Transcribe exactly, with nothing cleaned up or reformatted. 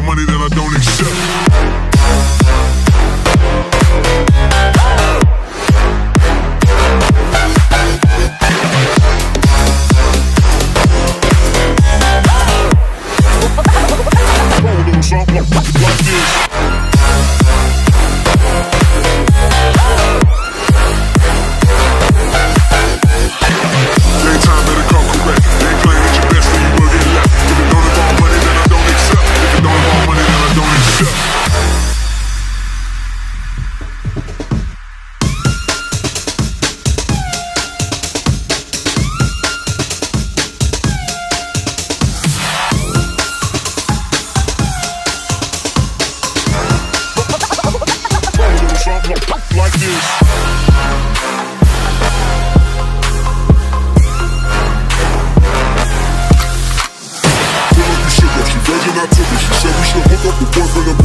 money that I don't accept. Like this. Daytime better come correct. They ain't playing at your best, then you will get left. If it don't involve money, then I don't accept. If it don't involve money, then I don't accept. Like this. She virgin, I took her. She said we should hook up with boyfriend and